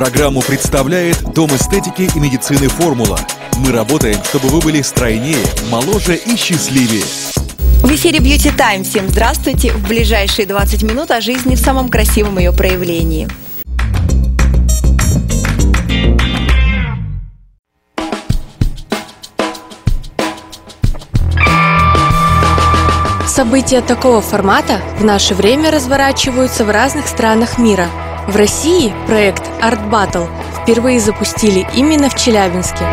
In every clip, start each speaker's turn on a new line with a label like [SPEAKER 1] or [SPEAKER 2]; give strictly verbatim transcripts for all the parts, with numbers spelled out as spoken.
[SPEAKER 1] Программу представляет Дом эстетики и медицины «Формула». Мы работаем, чтобы вы были стройнее, моложе и счастливее.
[SPEAKER 2] В эфире Beauty Time. Всем здравствуйте. В ближайшие двадцать минут о жизни в самом красивом ее проявлении.
[SPEAKER 3] События такого формата в наше время разворачиваются в разных странах мира. В России проект Art Battle впервые запустили именно в Челябинске.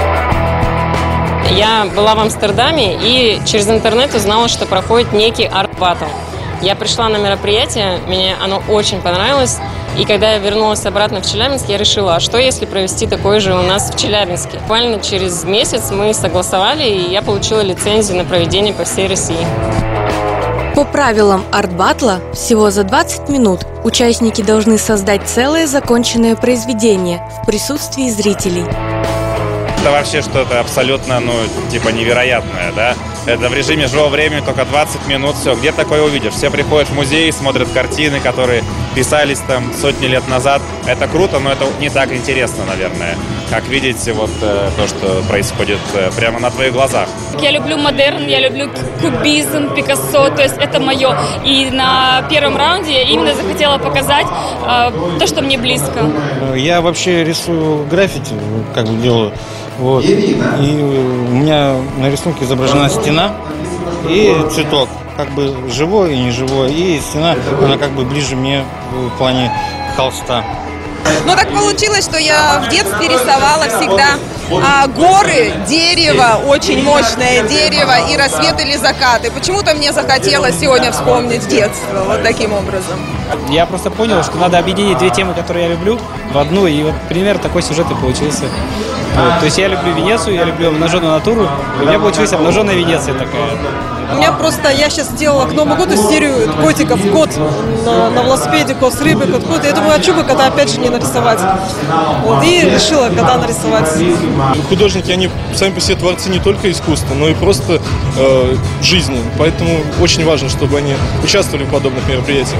[SPEAKER 4] Я была в Амстердаме и через интернет узнала, что проходит некий Art Battle. Я пришла на мероприятие, мне оно очень понравилось. И когда я вернулась обратно в Челябинск, я решила, а что если провести такое же у нас в Челябинске? Буквально через месяц мы согласовали, и я получила лицензию на проведение по всей России.
[SPEAKER 3] По правилам арт-батла всего за двадцать минут участники должны создать целое законченное произведение в присутствии зрителей.
[SPEAKER 5] Это вообще что-то абсолютно, ну, типа невероятное, да? Это в режиме живого времени только двадцать минут, все. Где такое увидишь? Все приходят в музей, смотрят картины, которые писались там сотни лет назад. Это круто, но это не так интересно, наверное, как видеть вот э, то, что происходит э, прямо на твоих глазах.
[SPEAKER 6] Я люблю модерн, я люблю кубизм, Пикассо, то есть это мое. И на первом раунде я именно захотела показать э, то, что мне близко.
[SPEAKER 7] Я вообще рисую граффити, как бы делаю. Вот. И у меня на рисунке изображена стена и цветок, как бы живой и неживой. И стена, она как бы ближе мне в плане холста.
[SPEAKER 8] Ну так получилось, что я в детстве рисовала всегда а, горы, дерево, очень мощное дерево и рассвет или закаты. Почему-то мне захотелось сегодня вспомнить детство, вот таким образом.
[SPEAKER 9] Я просто понял, что надо объединить две темы, которые я люблю, в одну, и вот пример такой сюжет и получился. Вот. То есть я люблю Венецию, я люблю обнаженную натуру, и у меня получилась обнаженная Венеция такая.
[SPEAKER 10] У меня просто, я сейчас сделала к Новому году серию котиков, кот на, на велосипеде, кот с рыбой, кот, кот. Я думаю, а что бы кота опять же не нарисовать? Вот, и решила кота нарисовать.
[SPEAKER 11] Художники, они сами по себе творцы не только искусства, но и просто э, жизни. Поэтому очень важно, чтобы они участвовали в подобных мероприятиях.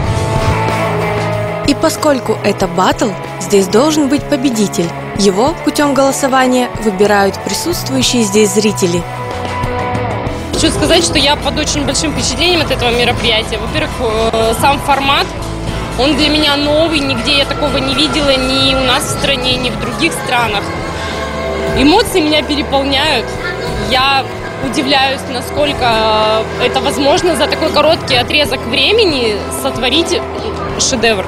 [SPEAKER 3] И поскольку это баттл, здесь должен быть победитель. Его путем голосования выбирают присутствующие здесь зрители.
[SPEAKER 6] Хочу сказать, что я под очень большим впечатлением от этого мероприятия. Во-первых, сам формат, он для меня новый, нигде я такого не видела ни у нас в стране, ни в других странах. Эмоции меня переполняют. Я удивляюсь, насколько это возможно за такой короткий отрезок времени сотворить шедевр.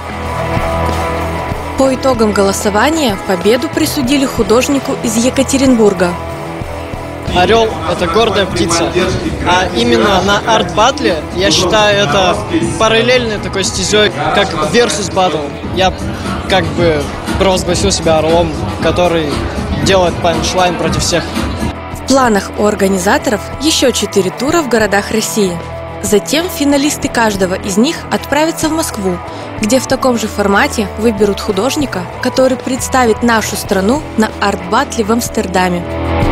[SPEAKER 3] По итогам голосования победу присудили художнику из Екатеринбурга.
[SPEAKER 12] Орел – это гордая птица, а именно на арт-баттле, я считаю, это параллельной такой стезей, как versus battle. Я как бы провозгласил себя орлом, который делает панчлайн против всех.
[SPEAKER 3] В планах у организаторов еще четыре тура в городах России. Затем финалисты каждого из них отправятся в Москву, где в таком же формате выберут художника, который представит нашу страну на арт-баттле в Амстердаме.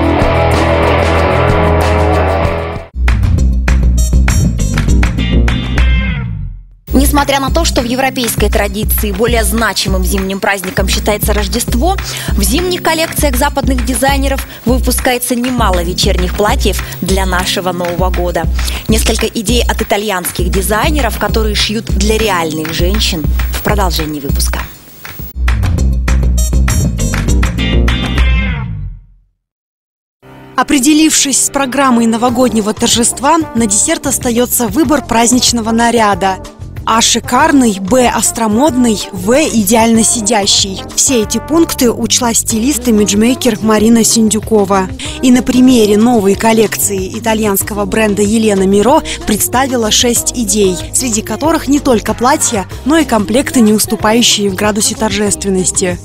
[SPEAKER 2] Несмотря на то, что в европейской традиции более значимым зимним праздником считается Рождество, в зимних коллекциях западных дизайнеров выпускается немало вечерних платьев для нашего Нового года. Несколько идей от итальянских дизайнеров, которые шьют для реальных женщин, в продолжении выпуска.
[SPEAKER 13] Определившись с программой новогоднего торжества, на десерт остается выбор праздничного наряда. А шикарный, Б остромодный, В идеально сидящий. Все эти пункты учла стилист-имиджмейкер Марина Синдюкова. И на примере новой коллекции итальянского бренда Елена Миро представила шесть идей, среди которых не только платья, но и комплекты, не уступающие в градусе торжественности.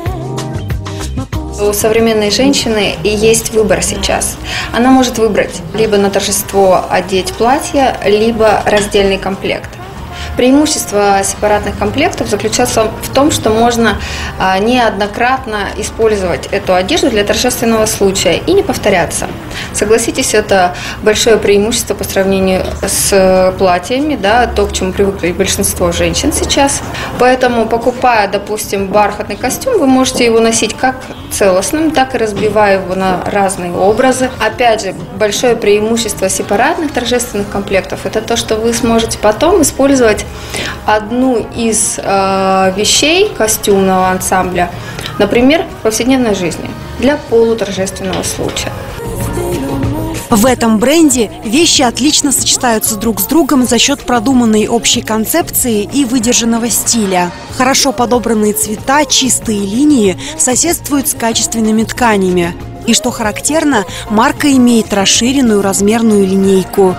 [SPEAKER 14] У современной женщины и есть выбор сейчас. Она может выбрать либо на торжество одеть платье, либо раздельный комплект. Преимущество сепаратных комплектов заключается в том, что можно неоднократно использовать эту одежду для торжественного случая и не повторяться. Согласитесь, это большое преимущество по сравнению с платьями, да, то, к чему привыкли большинство женщин сейчас. Поэтому, покупая, допустим, бархатный костюм, вы можете его носить как целостным, так и разбивая его на разные образы. Опять же, большое преимущество сепаратных торжественных комплектов – это то, что вы сможете потом использовать одну из э, вещей костюмного ансамбля, например, в повседневной жизни для полуторжественного случая.
[SPEAKER 13] В этом бренде вещи отлично сочетаются друг с другом за счет продуманной общей концепции и выдержанного стиля. Хорошо подобранные цвета, чистые линии соседствуют с качественными тканями. И что характерно, марка имеет расширенную размерную линейку.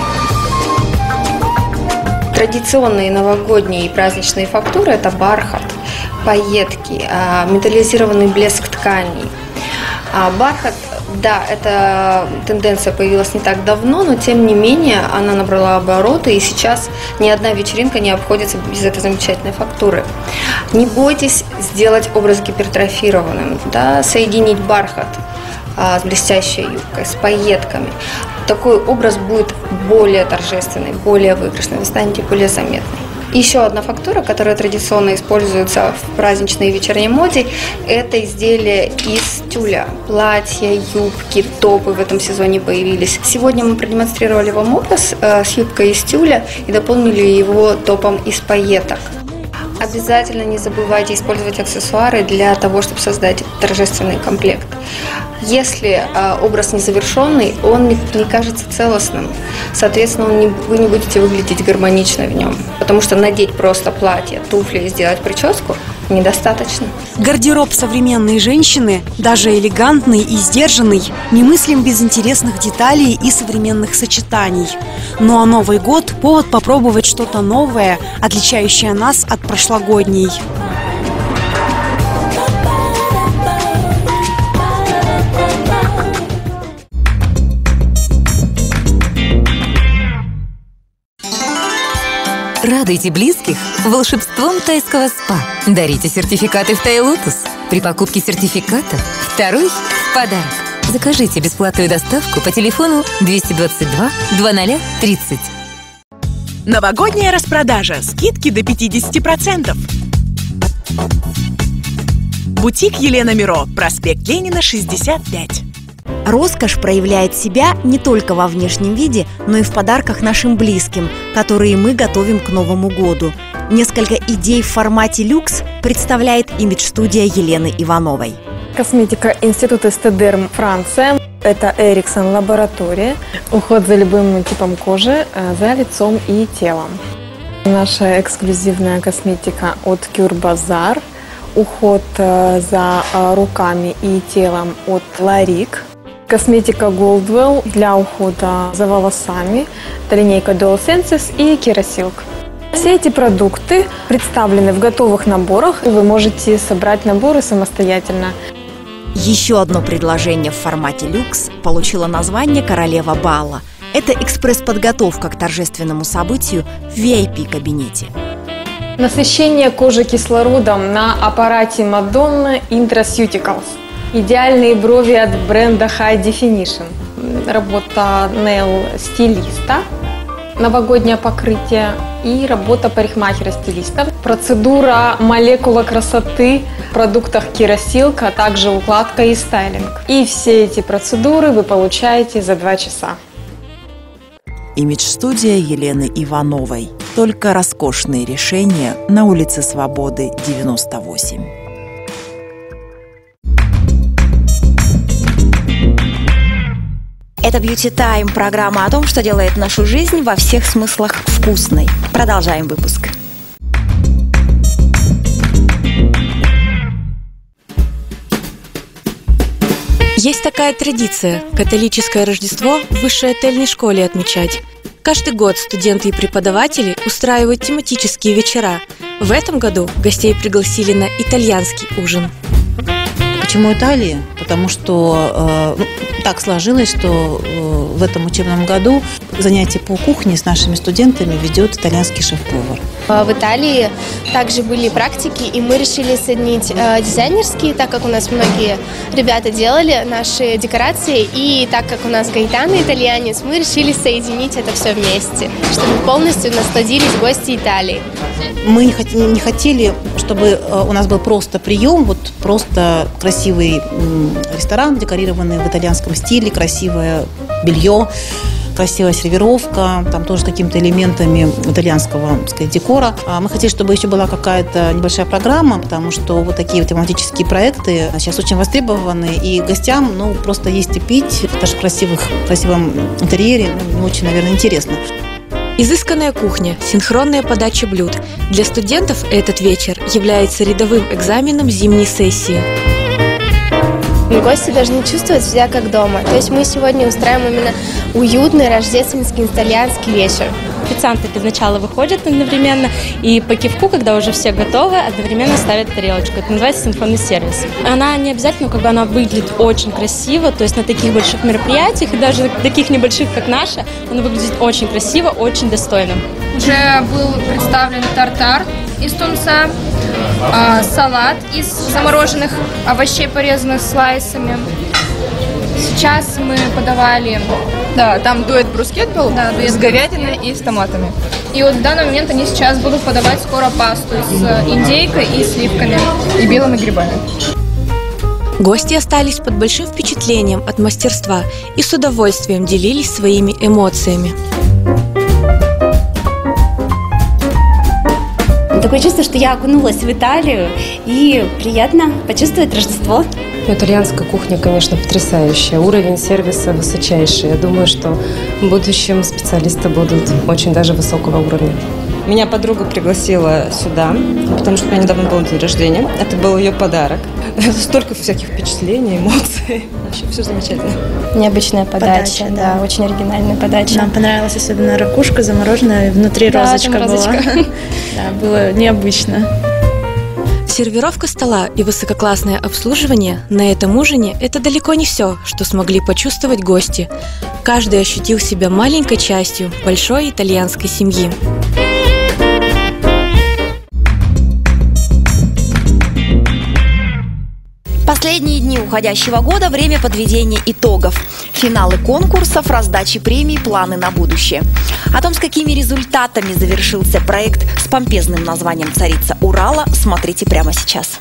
[SPEAKER 14] Традиционные новогодние и праздничные фактуры – это бархат, пайетки, металлизированный блеск тканей. А бархат, да, эта тенденция появилась не так давно, но тем не менее она набрала обороты, и сейчас ни одна вечеринка не обходится без этой замечательной фактуры. Не бойтесь сделать образ гипертрофированным, да, соединить бархат а, с блестящей юбкой, с пайетками. Такой образ будет более торжественный, более выигрышный, вы станете более заметны. Еще одна фактура, которая традиционно используется в праздничной и вечерней моде, это изделия из тюля. Платья, юбки, топы в этом сезоне появились. Сегодня мы продемонстрировали вам образ э, с юбкой из тюля и дополнили его топом из пайеток. Обязательно не забывайте использовать аксессуары для того, чтобы создать торжественный комплект. Если э, образ незавершенный, он не, не кажется целостным. Соответственно, он не, вы не будете выглядеть гармонично в нем. Потому что надеть просто платье, туфли и сделать прическу недостаточно.
[SPEAKER 13] Гардероб современной женщины, даже элегантный и сдержанный, немыслим без интересных деталей и современных сочетаний. Ну а Новый год – повод попробовать что-то новое, отличающее нас от прошлогодней.
[SPEAKER 15] Радуйте близких волшебством тайского спа. Дарите сертификаты в Тай Лотус. При покупке сертификата второй в подарок. Закажите бесплатную доставку по телефону двести двадцать два двадцать тридцать.
[SPEAKER 16] Новогодняя распродажа. Скидки до пятидесяти процентов. Бутик Елена Миро. Проспект Ленина, шестьдесят пять.
[SPEAKER 2] Роскошь проявляет себя не только во внешнем виде, но и в подарках нашим близким, которые мы готовим к Новому году. Несколько идей в формате люкс представляет имидж-студия Елены Ивановой.
[SPEAKER 3] Косметика Института Эстедерм, Франция. Это Эриксон лаборатория. Уход за любым типом кожи, за лицом и телом. Наша эксклюзивная косметика от Кюр Базар. Уход за руками и телом от Ларик. Косметика Goldwell для ухода за волосами. Это линейка Dual Senses и Kerasilk. Все эти продукты представлены в готовых наборах, и вы можете собрать наборы самостоятельно.
[SPEAKER 2] Еще одно предложение в формате люкс получило название «Королева бала». Это экспресс-подготовка к торжественному событию в ви ай пи-кабинете.
[SPEAKER 3] Насыщение кожи кислородом на аппарате Madonna Intraceuticals. Идеальные брови от бренда High Definition. Работа нейл-стилиста. Новогоднее покрытие и работа парикмахера-стилиста. Процедура молекула красоты в продуктах Kerasilk, а также укладка и стайлинг. И все эти процедуры вы получаете за два часа.
[SPEAKER 17] Имидж-студия Елены Ивановой. Только роскошные решения на улице Свободы, девяносто восемь.
[SPEAKER 2] Это Beauty Time, программа о том, что делает нашу жизнь во всех смыслах вкусной. Продолжаем выпуск.
[SPEAKER 3] Есть такая традиция – католическое Рождество в высшей отельной школе отмечать. Каждый год студенты и преподаватели устраивают тематические вечера. В этом году гостей пригласили на итальянский ужин.
[SPEAKER 18] Почему Италия? Потому что э, так сложилось, что э, в этом учебном году занятия по кухне с нашими студентами ведет итальянский шеф-повар.
[SPEAKER 19] В Италии также были практики, и мы решили соединить э, дизайнерские, так как у нас многие ребята делали наши декорации, и так как у нас Гаэтано итальянец, мы решили соединить это все вместе, чтобы полностью насладились гости Италии.
[SPEAKER 18] Мы не хотели, не хотели, чтобы у нас был просто прием, вот просто красивый ресторан, декорированный в итальянском стиле, красивое белье, красивая сервировка, там тоже с какими-то элементами итальянского, так сказать, декора. А мы хотели, чтобы еще была какая-то небольшая программа, потому что вот такие вот тематические проекты сейчас очень востребованы, и гостям, ну, просто есть и пить, даже в красивых, красивом интерьере, ну, не очень, наверное, интересно.
[SPEAKER 3] Изысканная кухня, синхронная подача блюд. Для студентов этот вечер является рядовым экзаменом зимней сессии.
[SPEAKER 19] Гости должны чувствовать себя как дома. То есть мы сегодня устраиваем именно уютный рождественский итальянский вечер.
[SPEAKER 20] Официанты для начала выходят одновременно и по кивку, когда уже все готовы, одновременно ставят тарелочку. Это называется синхронный сервис. Она не обязательно, как бы она выглядит очень красиво, то есть на таких больших мероприятиях и даже на таких небольших, как наша, она выглядит очень красиво, очень достойно.
[SPEAKER 21] Уже был представлен тартар из тунца, э, салат из замороженных овощей, порезанных слайсами. Сейчас мы подавали...
[SPEAKER 8] Да, там дуэт брускет был,
[SPEAKER 21] да, дуэт
[SPEAKER 8] с говядиной и с томатами.
[SPEAKER 21] И вот в данный момент они сейчас будут подавать скоро пасту с индейкой и сливками.
[SPEAKER 8] И белыми грибами.
[SPEAKER 3] Гости остались под большим впечатлением от мастерства и с удовольствием делились своими эмоциями.
[SPEAKER 22] Такое чувство, что я окунулась в Италию, и приятно почувствовать Рождество.
[SPEAKER 4] Итальянская кухня, конечно, потрясающая. Уровень сервиса высочайший. Я думаю, что в будущем специалисты будут очень даже высокого уровня.
[SPEAKER 23] Меня подруга пригласила сюда, потому что у меня недавно был день рождения. Это был ее подарок. Столько всяких впечатлений, эмоций. Вообще все замечательно.
[SPEAKER 19] Необычная подача, подача да. да, очень оригинальная подача.
[SPEAKER 22] Нам понравилась особенно ракушка замороженная, внутри да, розочка была. Да, было необычно.
[SPEAKER 3] Сервировка стола и высококлассное обслуживание на этом ужине – это далеко не все, что смогли почувствовать гости. Каждый ощутил себя маленькой частью большой итальянской семьи.
[SPEAKER 2] Последние дни уходящего года – время подведения итогов. Финалы конкурсов, раздачи премий, планы на будущее. О том, с какими результатами завершился проект с помпезным названием «Царица Урала», смотрите прямо сейчас.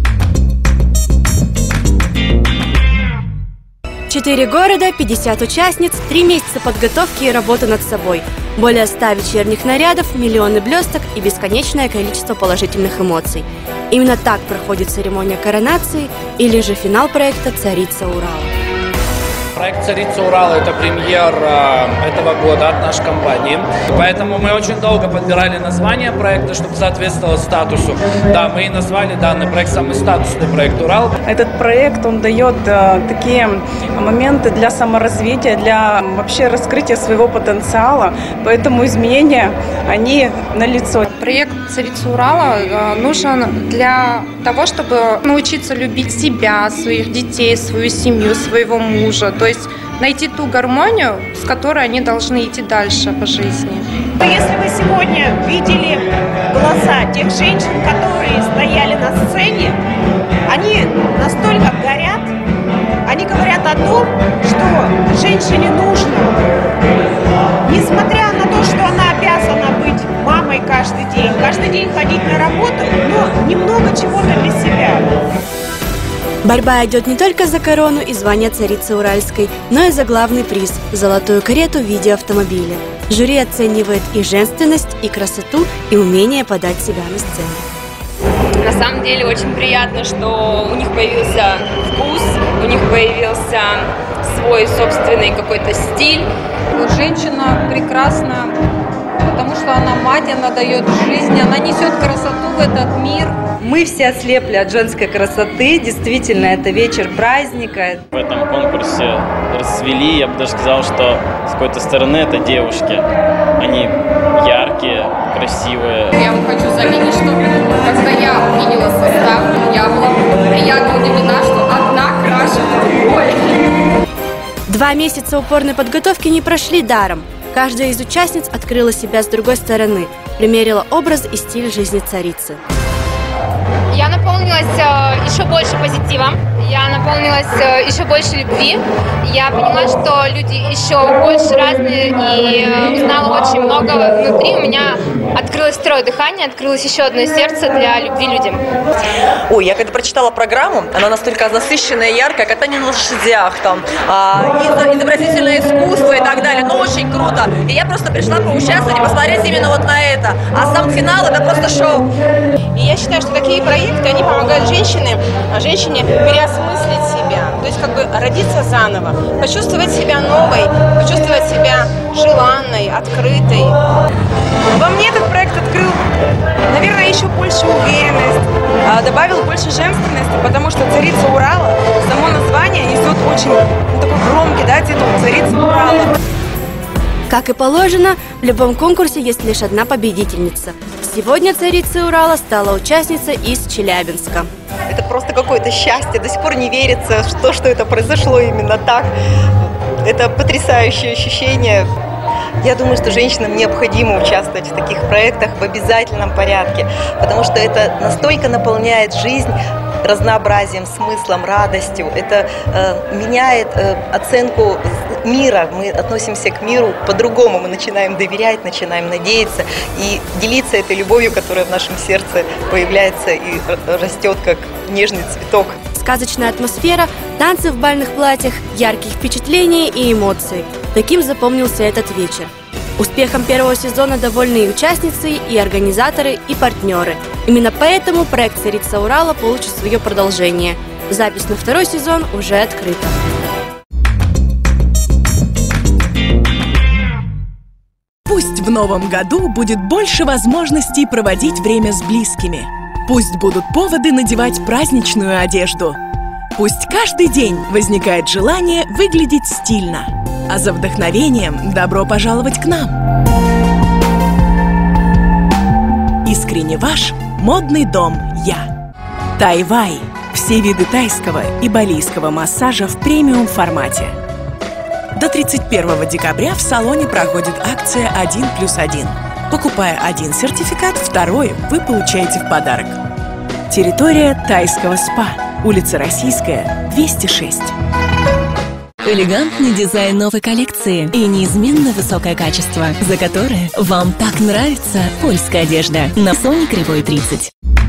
[SPEAKER 24] Четыре города, пятьдесят участниц, три месяца подготовки и работы над собой. Более ста вечерних нарядов, миллионы блесток и бесконечное количество положительных эмоций. Именно так проходит церемония коронации или же финал проекта «Царица Урала».
[SPEAKER 25] Проект «Царица Урала» – это премьер э, этого года от нашей компании. Поэтому мы очень долго подбирали название проекта, чтобы соответствовало статусу. Да, мы и назвали данный проект самый статусный проект «Урал».
[SPEAKER 26] Этот проект, он дает э, такие моменты для саморазвития, для вообще раскрытия своего потенциала. Поэтому изменения, они налицо.
[SPEAKER 21] Проект «Царица Урала» э, нужен для того, чтобы научиться любить себя, своих детей, свою семью, своего мужа. То есть найти ту гармонию, с которой они должны идти дальше по жизни.
[SPEAKER 27] Если вы сегодня видели глаза тех женщин, которые стояли на сцене, они настолько горят, они говорят о том, что женщине нужно, несмотря на то, что она обязана быть мамой каждый день, каждый день ходить на работу, но немного чего-то для себя.
[SPEAKER 24] Борьба идет не только за корону и звание царицы Уральской, но и за главный приз – золотую карету в виде автомобиля. Жюри оценивает и женственность, и красоту, и умение подать себя на сцене.
[SPEAKER 4] На самом деле очень приятно, что у них появился вкус, у них появился свой собственный какой-то стиль.
[SPEAKER 8] Женщина прекрасна, потому что она мать, она дает жизнь, она несет красоту в этот мир.
[SPEAKER 28] Мы все ослепли от женской красоты. Действительно, это вечер праздника.
[SPEAKER 29] В этом конкурсе расцвели, я бы даже сказал, что с какой-то стороны это девушки. Они яркие, красивые.
[SPEAKER 21] Я вам хочу заметить, что когда я увидела состав, я была приятно удивлена, что одна краше другой.
[SPEAKER 24] Два месяца упорной подготовки не прошли даром. Каждая из участниц открыла себя с другой стороны. примерила образ и стиль жизни царицы.
[SPEAKER 1] Я наполнилась э, еще больше позитива, я наполнилась э, еще больше любви. Я поняла, что люди еще больше разные, и э, узнала очень много внутри. У меня открылось второе дыхание, открылось еще одно сердце для любви людям.
[SPEAKER 5] Ой, я когда прочитала программу, она настолько насыщенная и яркая, катание на лошадях, там, э, изобразительное искусство и так далее. Ну, очень круто. И я просто пришла поучаствовать и посмотреть именно вот на это. А сам финал — это просто шоу.
[SPEAKER 27] И я считаю, что такие проекты, они помогают женщине, женщине переосмыслить себя, то есть как бы родиться заново, почувствовать себя новой, почувствовать себя желанной, открытой. Во мне этот проект открыл, наверное, еще больше уверенность, добавил больше женственности, потому что «Царица Урала», само название несет очень ну, такой громкий, да, титул «Царица Урала».
[SPEAKER 24] Как и положено, в любом конкурсе есть лишь одна победительница. Сегодня царицей Урала стала участница из Челябинска.
[SPEAKER 5] Это просто какое-то счастье. До сих пор не верится, что, что это произошло именно так. Это потрясающее ощущение. Я думаю, что женщинам необходимо участвовать в таких проектах в обязательном порядке, потому что это настолько наполняет жизнь разнообразием, смыслом, радостью. Это э, меняет э, оценку мира. Мы относимся к миру по-другому. Мы начинаем доверять, начинаем надеяться и делиться этой любовью, которая в нашем сердце появляется и растет, как нежный цветок.
[SPEAKER 24] Сказочная атмосфера, танцы в бальных платьях, яркие впечатления и эмоции. Таким запомнился этот вечер. Успехом первого сезона довольны и участницы, и организаторы, и партнеры. Именно поэтому проект «Царица Урала» получит свое продолжение. Запись на второй сезон уже открыта.
[SPEAKER 16] Пусть в новом году будет больше возможностей проводить время с близкими. Пусть будут поводы надевать праздничную одежду. Пусть каждый день возникает желание выглядеть стильно. А за вдохновением добро пожаловать к нам! Искренне ваш модный дом «Я». Тайвай. Все виды тайского и балийского массажа в премиум формате. До тридцать первого декабря в салоне проходит акция один плюс один. Покупая один сертификат, второй вы получаете в подарок. Территория тайского спа. Улица Российская, двести шесть.
[SPEAKER 6] Элегантный дизайн новой коллекции и неизменно высокое качество, за которое вам так нравится польская одежда на Соне Кривой тридцать.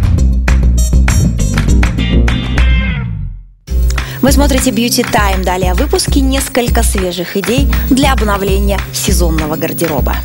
[SPEAKER 2] Вы смотрите Beauty Time. Далее в выпуске несколько свежих идей для обновления сезонного гардероба.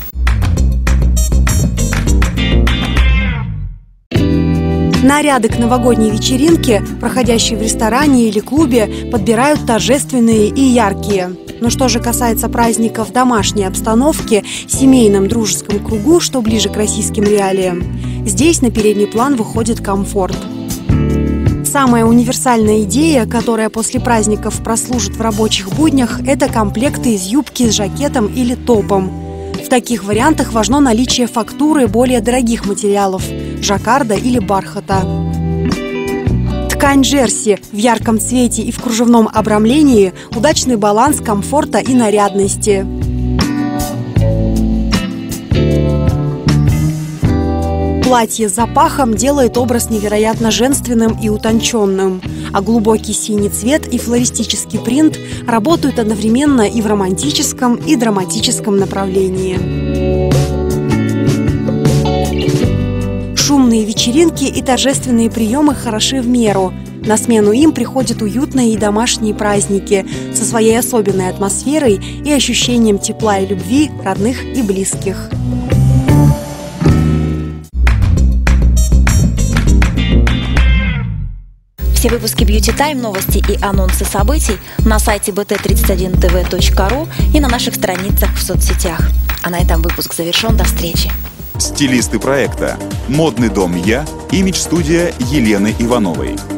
[SPEAKER 13] Наряды к новогодней вечеринке, проходящие в ресторане или клубе, подбирают торжественные и яркие. Но что же касается праздников в домашней обстановке, семейном дружеском кругу, что ближе к российским реалиям, здесь на передний план выходит комфорт. Самая универсальная идея, которая после праздников прослужит в рабочих буднях, это комплекты из юбки с жакетом или топом. В таких вариантах важно наличие фактуры более дорогих материалов – жаккарда или бархата. Ткань джерси в ярком цвете и в кружевном обрамлении – удачный баланс комфорта и нарядности. Платье с запахом делает образ невероятно женственным и утонченным, а глубокий синий цвет и флористический принт работают одновременно и в романтическом, и драматическом направлении. Шумные вечеринки и торжественные приемы хороши в меру. На смену им приходят уютные и домашние праздники со своей особенной атмосферой и ощущением тепла и любви родных и близких.
[SPEAKER 2] Все выпуски Beauty Time, новости и анонсы событий на сайте би ти тридцать один тэ вэ точка ру и на наших страницах в соцсетях. А на этом выпуск завершен. До встречи.
[SPEAKER 7] Стилисты проекта «Модный дом Я», имидж-студия Елены Ивановой.